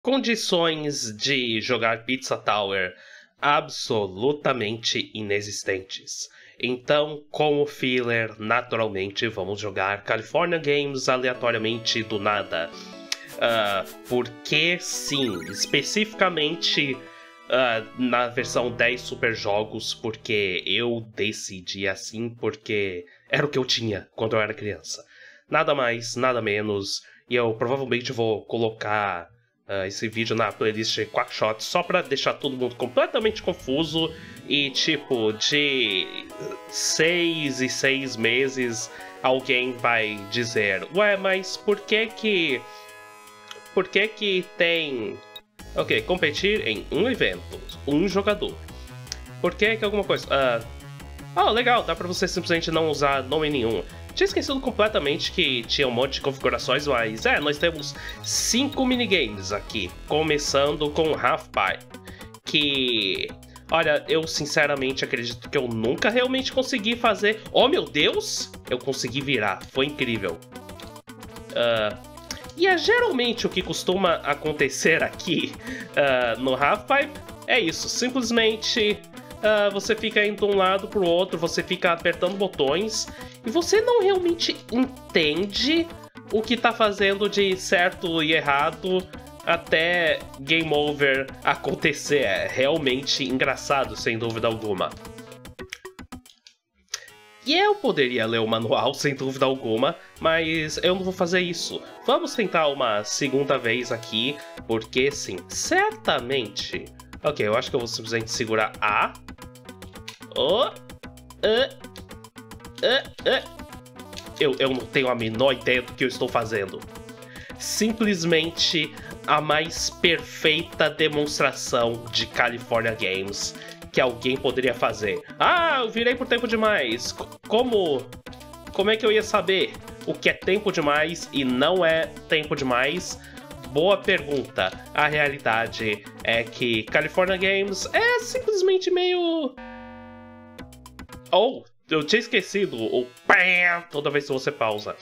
Condições de jogar Pizza Tower absolutamente inexistentes. Então, como filler, naturalmente vamos jogar California Games aleatoriamente do nada. Porque sim, especificamente na versão 10 Super Jogos, porque eu decidi assim, porque era o que eu tinha quando eu era criança. Nada mais, nada menos, e eu provavelmente vou colocar esse vídeo na playlist Quackshot só pra deixar todo mundo completamente confuso e tipo, de 6 em 6 meses alguém vai dizer: ué, mas por que que tem... Ok, competir em um evento, um jogador. Por que que alguma coisa... legal, dá pra você simplesmente não usar nome nenhum. Tinha esquecido completamente que tinha um monte de configurações, mas nós temos 5 minigames aqui, começando com Half-Pipe, que... Olha, eu sinceramente acredito que eu nunca realmente consegui fazer... Oh, meu Deus! Eu consegui virar, foi incrível. E é geralmente o que costuma acontecer aqui no Half-Pipe. É isso, simplesmente você fica indo de um lado para o outro, você fica apertando botões e você não realmente entende o que está fazendo de certo e errado até Game Over acontecer. É realmente engraçado, sem dúvida alguma. E eu poderia ler o manual, sem dúvida alguma, mas eu não vou fazer isso. Vamos tentar uma segunda vez aqui, porque sim, certamente... Ok, eu acho que eu vou simplesmente segurar A. Eu não tenho a menor ideia do que eu estou fazendo. Simplesmente a mais perfeita demonstração de California Games que alguém poderia fazer. Eu virei por tempo demais. Como é que eu ia saber o que é tempo demais e não é tempo demais? Boa pergunta. A realidade é que California Games é simplesmente meio... Eu tinha esquecido o PAM toda vez que você pausa.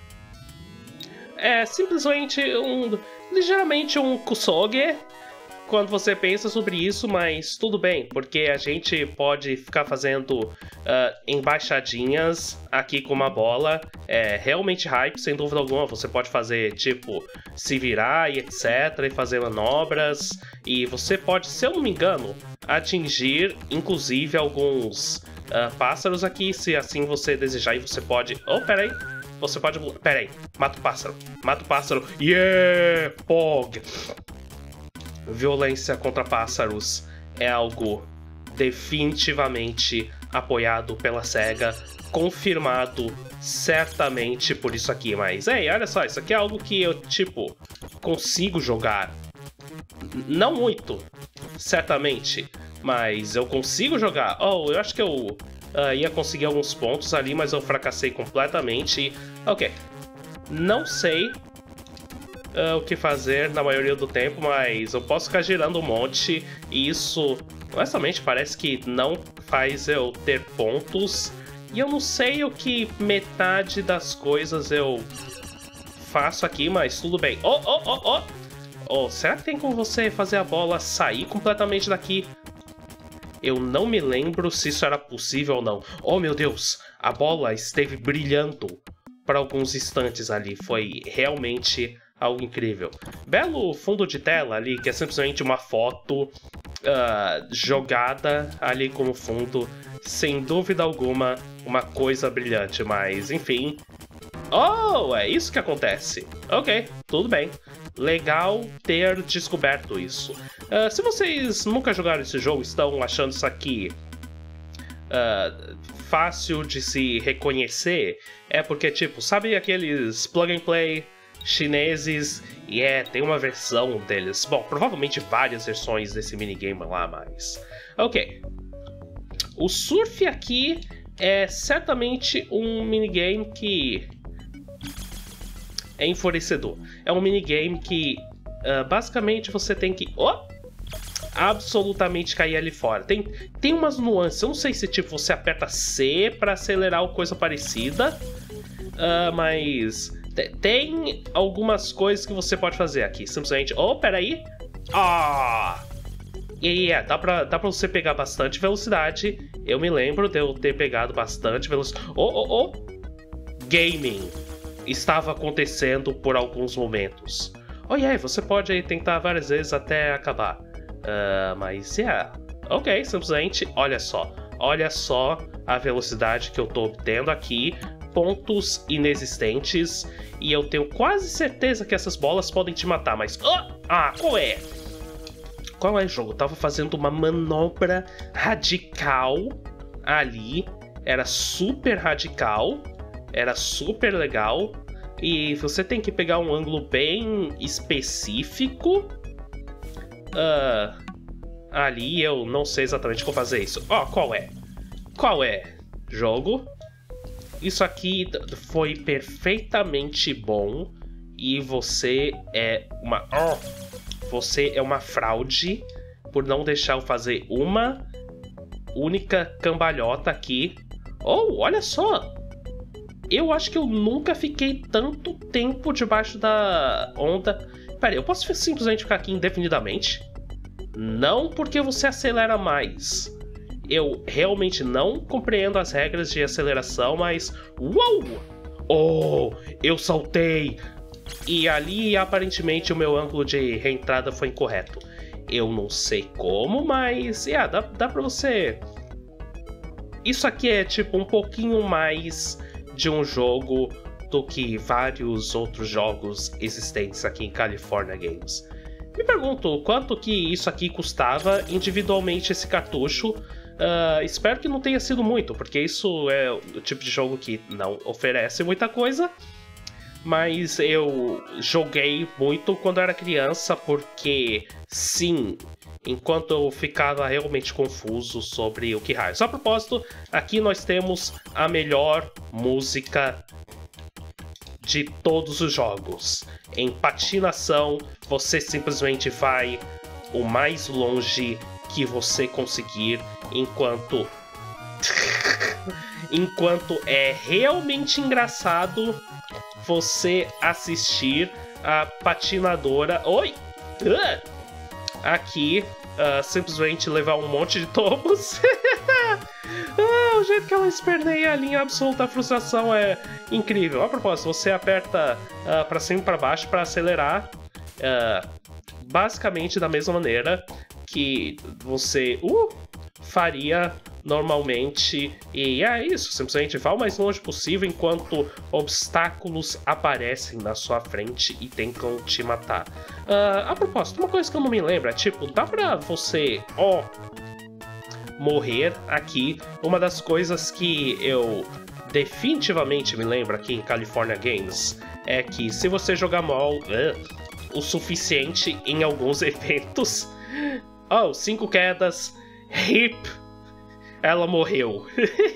É simplesmente ligeiramente um kusoge quando você pensa sobre isso, mas tudo bem, porque a gente pode ficar fazendo embaixadinhas aqui com uma bola. É realmente hype, sem dúvida alguma. Você pode fazer, tipo, se virar e etc, e fazer manobras. E você pode, se eu não me engano, atingir, inclusive, alguns pássaros aqui, se assim você desejar. E você pode... peraí. Você pode... Peraí. Mata o pássaro. Mata o pássaro. Yeah! Pog! Violência contra pássaros é algo definitivamente apoiado pela SEGA, confirmado certamente por isso aqui, mas olha só, isso aqui é algo que eu, tipo, consigo jogar. Não muito, certamente, mas eu consigo jogar. Eu acho que eu ia conseguir alguns pontos ali, mas eu fracassei completamente. Ok, não sei o que fazer na maioria do tempo, mas eu posso ficar girando um monte e isso, honestamente, parece que não faz eu ter pontos. E eu não sei o que metade das coisas eu faço aqui, mas tudo bem. Será que tem como você fazer a bola sair completamente daqui? Eu não me lembro se isso era possível ou não. Oh, meu Deus! A bola esteve brilhando por alguns instantes ali. Foi realmente algo incrível. Belo fundo de tela ali, que é simplesmente uma foto jogada ali como fundo. Sem dúvida alguma, uma coisa brilhante, mas enfim. É isso que acontece. Ok, tudo bem. Legal ter descoberto isso. Se vocês nunca jogaram esse jogo, estão achando isso aqui fácil de se reconhecer, é porque, tipo, sabe aqueles plug and play chineses? E tem uma versão deles. Bom, provavelmente várias versões desse minigame lá, mas... Ok. O surf aqui é certamente um minigame que é enfurecedor. É um minigame que basicamente você tem que absolutamente cair ali fora. Tem umas nuances. Eu não sei se tipo você aperta C para acelerar ou coisa parecida, mas Tem algumas coisas que você pode fazer aqui. Simplesmente... Oh, peraí. Ah! Dá pra você pegar bastante velocidade. Eu me lembro de eu ter pegado bastante velocidade. Oh! Gaming estava acontecendo por alguns momentos. Oh, yeah, você pode aí tentar várias vezes até acabar. Mas, ok, simplesmente, olha só a velocidade que eu tô obtendo aqui, pontos inexistentes, e eu tenho quase certeza que essas bolas podem te matar, mas... qual é? Qual é o jogo? Eu tava fazendo uma manobra radical ali, era super radical, era super legal, e você tem que pegar um ângulo bem específico. Ali eu não sei exatamente como fazer isso. Qual é? Qual é? Jogo? Isso aqui foi perfeitamente bom e você é uma... você é uma fraude por não deixar eu fazer uma única cambalhota aqui. Olha só! Eu acho que eu nunca fiquei tanto tempo debaixo da onda. Pera aí, eu posso simplesmente ficar aqui indefinidamente? Não porque você acelera mais. Eu realmente não compreendo as regras de aceleração, mas... Uou! Eu saltei! E ali, aparentemente, o meu ângulo de reentrada foi incorreto. Eu não sei como, mas... dá pra você... Isso aqui é, tipo, um pouquinho mais de um jogo do que vários outros jogos existentes aqui em California Games. Me pergunto quanto que isso aqui custava individualmente esse cartucho. Espero que não tenha sido muito, porque isso é o tipo de jogo que não oferece muita coisa. Mas eu joguei muito quando era criança, porque sim, enquanto eu ficava realmente confuso sobre o que raio. Só a propósito, aqui nós temos a melhor música de todos os jogos. Em patinação, você simplesmente vai o mais longe que você conseguir, enquanto é realmente engraçado você assistir a patinadora aqui simplesmente levar um monte de tomos. O jeito que ela esperneia a linha absoluta frustração é incrível. A propósito, você aperta pra cima e pra baixo pra acelerar, basicamente da mesma maneira que você faria normalmente, e é isso, simplesmente vá o mais longe possível enquanto obstáculos aparecem na sua frente e tentam te matar. A propósito, uma coisa que eu não me lembro é, tipo, dá pra você, morrer aqui. Uma das coisas que eu definitivamente me lembro aqui em California Games é que se você jogar mal o suficiente em alguns eventos, 5 quedas, RIP, ela morreu.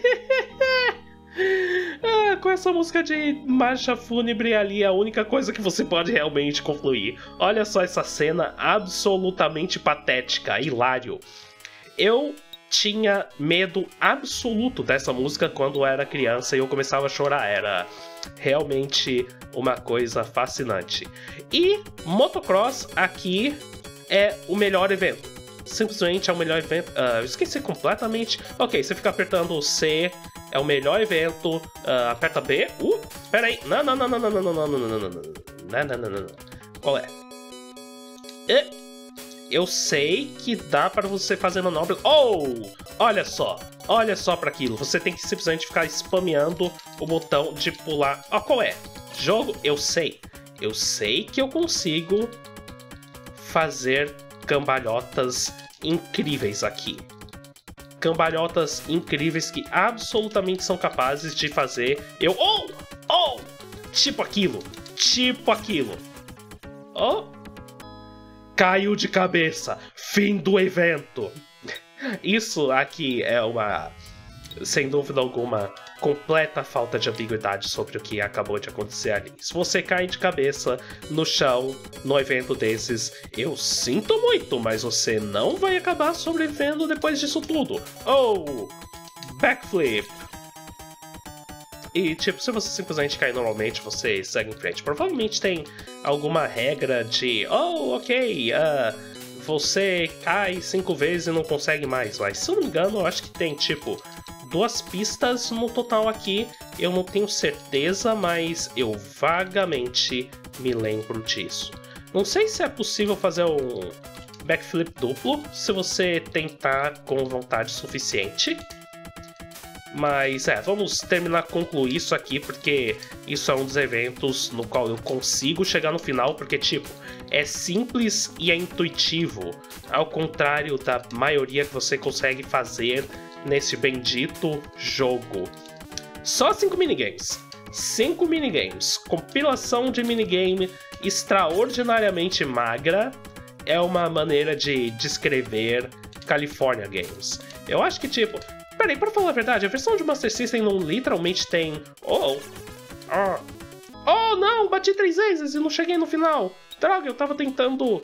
Com essa música de marcha fúnebre ali, a única coisa que você pode realmente concluir. Olha só essa cena absolutamente patética, hilário. Eu tinha medo absoluto dessa música quando eu era criança e eu começava a chorar. Era realmente uma coisa fascinante. E motocross aqui é o melhor evento. Simplesmente é o melhor evento. Eu esqueci completamente. Ok, você fica apertando o C, é o melhor evento. Aperta B. Peraí. Não. Qual é? Eu sei que dá para você fazer manobras. Olha só para aquilo. Você tem que simplesmente ficar spameando o botão de pular. Qual é? Jogo, eu sei que eu consigo fazer cambalhotas incríveis aqui. Cambalhotas incríveis que absolutamente são capazes de fazer eu... Tipo aquilo. Caiu de cabeça. Fim do evento. Isso aqui é uma, sem dúvida alguma, completa falta de ambiguidade sobre o que acabou de acontecer ali. Se você cai de cabeça no chão no evento desses, eu sinto muito, mas você não vai acabar sobrevivendo depois disso tudo. Backflip. E, tipo, se você simplesmente cair normalmente, você segue em frente. Provavelmente tem alguma regra de... Oh, ok, você cai 5 vezes e não consegue mais. Mas, se eu não me engano, eu acho que tem, tipo, 2 pistas no total aqui. Eu não tenho certeza, mas eu vagamente me lembro disso. Não sei se é possível fazer um backflip duplo, se você tentar com vontade suficiente. Mas vamos concluir isso aqui, porque isso é um dos eventos no qual eu consigo chegar no final, porque, tipo, é simples e é intuitivo, ao contrário da maioria que você consegue fazer nesse bendito jogo. Só 5 minigames. 5 minigames. Compilação de minigame extraordinariamente magra é uma maneira de descrever California Games. Eu acho que, tipo... Peraí, pra falar a verdade, a versão de Master System não literalmente tem... Oh, não! Bati 3 vezes e não cheguei no final! Droga, eu tava tentando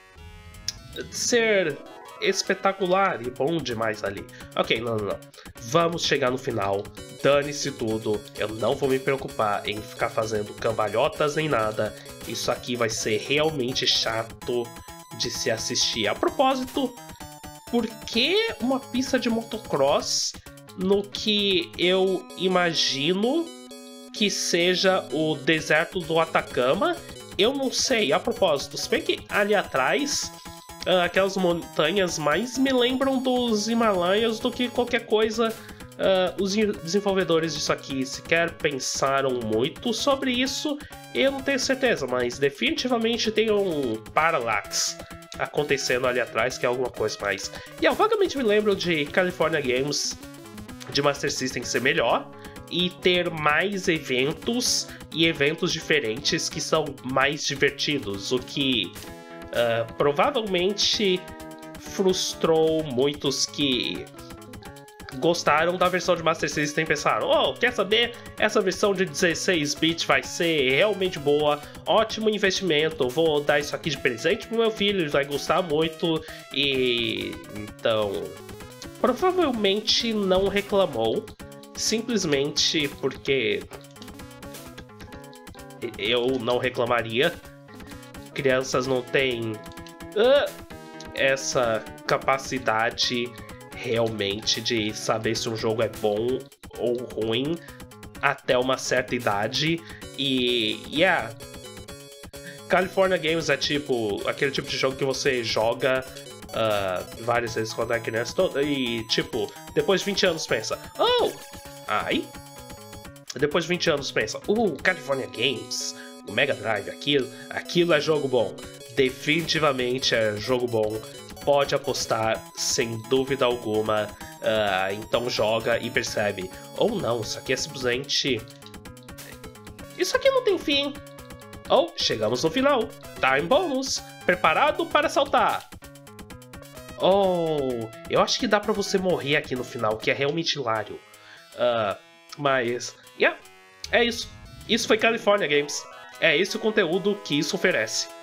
ser espetacular e bom demais ali. Ok, não. Vamos chegar no final. Dane-se tudo. Eu não vou me preocupar em ficar fazendo cambalhotas nem nada. Isso aqui vai ser realmente chato de se assistir. A propósito... Por que uma pista de motocross no que eu imagino que seja o deserto do Atacama? Eu não sei. A propósito, se bem que ali atrás, aquelas montanhas mais me lembram dos Himalaias do que qualquer coisa. Os desenvolvedores disso aqui sequer pensaram muito sobre isso. Eu não tenho certeza, mas definitivamente tem um parallax acontecendo ali atrás, que é alguma coisa mais. E eu vagamente me lembro de California Games de Master System ser melhor e ter mais eventos e eventos diferentes que são mais divertidos, o que provavelmente frustrou muitos que gostaram da versão de Master System e pensaram: oh, quer saber? Essa versão de 16-bit vai ser realmente boa, ótimo investimento, vou dar isso aqui de presente pro meu filho, ele vai gostar muito. E então, provavelmente não reclamou, simplesmente porque eu não reclamaria. Crianças não têm essa capacidade realmente de saber se um jogo é bom ou ruim até uma certa idade. E California Games é tipo aquele tipo de jogo que você joga várias vezes quando é criança e tipo, depois de 20 anos pensa: oh, depois de 20 anos pensa: California Games, o Mega Drive, aquilo é jogo bom. Definitivamente é jogo bom. Pode apostar, sem dúvida alguma. Então joga e percebe: ou não, isso aqui é simplesmente... Isso aqui não tem fim. Ou chegamos no final. Time bonus. Preparado para saltar. Eu acho que dá pra você morrer aqui no final, que é realmente hilário. Mas, é isso. Isso foi California Games. É esse o conteúdo que isso oferece.